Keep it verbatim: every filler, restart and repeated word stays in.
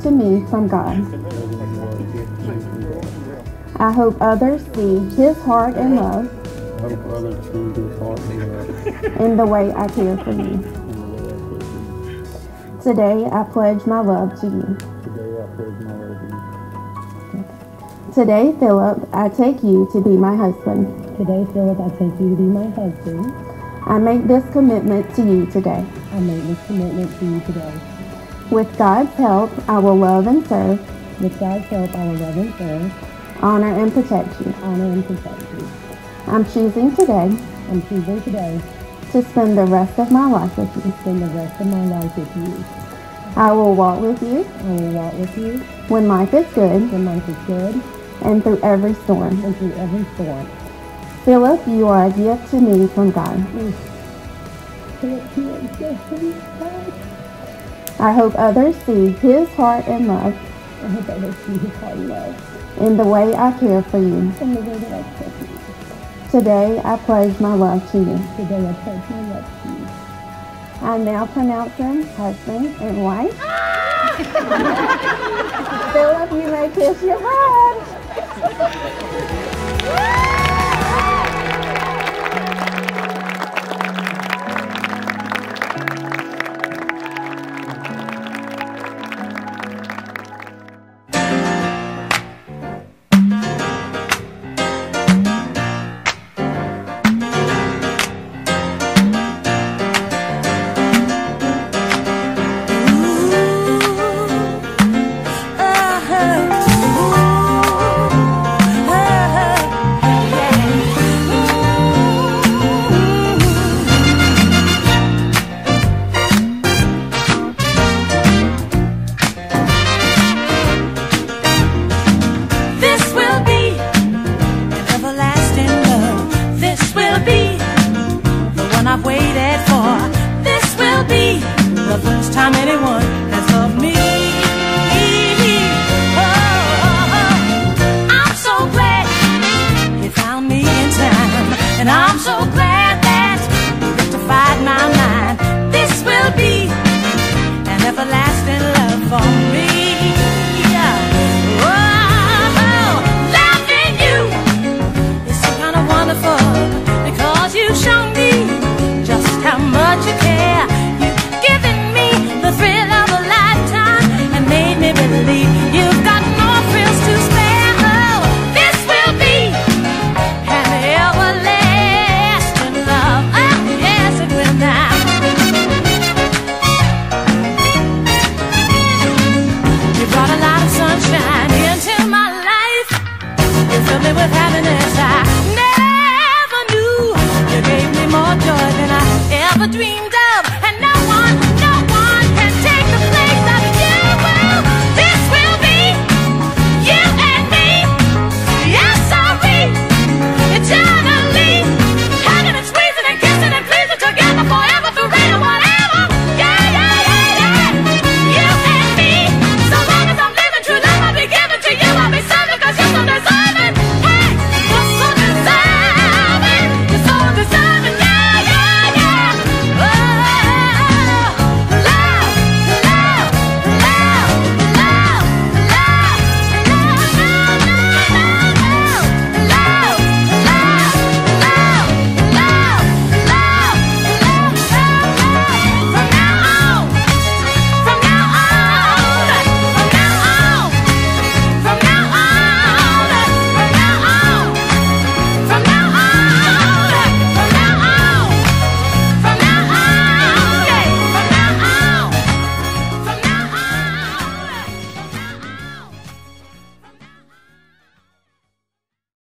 to me from God. I hope others see His heart and love I hope others see His heart and love in the way I care for you. Today, I pledge my love to you. Today I pledge my love to you. Today, Phillip, I take you to be my husband. Today, Phillip, I take you to be my husband. I make this commitment to you today. I make this commitment to you today. With God's help, I will love and serve, With God's help, I will love and serve, honor and protect you. honor and protect you. I'm choosing today I'm choosing today to spend the rest of my life with you. to spend the rest of my life with you. I will walk with you I will walk with you when life is good when life is good and through every storm. and through every storm. Phillip, you are a gift to me from God. Phillip, you are a gift to me from God. I hope others see His heart and love I hope others see His heart and love in the way I care for you. in the way that I care for you. Today, I pledge my love to you. Today, I pledge my love to you. I now pronounce them husband and wife. Phillip, you may kiss your bride.